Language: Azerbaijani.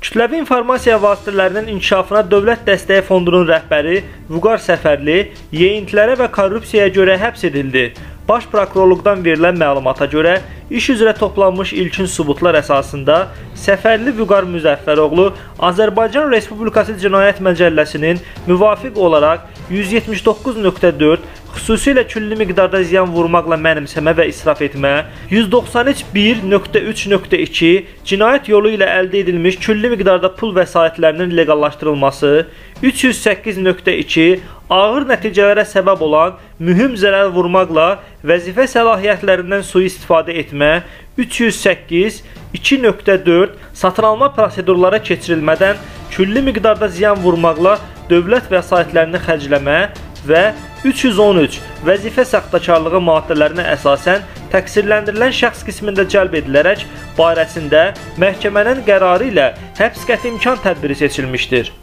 Kütləvi informasiya vasitələrinin inkişafına Dövlət Dəstəyi Fondunun rəhbəri Vüqar Səfərli yeyintilərə və korrupsiyaya görə həbs edildi. Baş Prokurorluqdan verilən məlumata görə, iş üzrə toplanmış ilkin sübutlar əsasında Səfərli Vüqar Müzəffəroğlu Azərbaycan Respublikası Cinayət Məcəlləsinin müvafiq olaraq 179.4 xüsusilə külli miqdarda ziyan vurmaqla mənimsəmə və israf etmə, 193.1.2 cinayət yolu ilə əldə edilmiş külli miqdarda pul vəsaitlərinin legallaşdırılması, 308.2 ağır nəticələrə səbəb olan mühüm zərər vurmaqla vəzifə səlahiyyətlərindən sui-istifadə etmə, 308, 2.4 satın alma prosedurlara keçirilmədən külli miqdarda ziyan vurmaqla dövlət vəsaitlərini xərcləmə və 313 vəzifə saxtakarlığı maddələrinə əsasən təqsirləndirilən şəxs qismində cəlb edilərək barəsində məhkəmənin qərarı ilə həbs qəti imkan tədbiri seçilmişdir.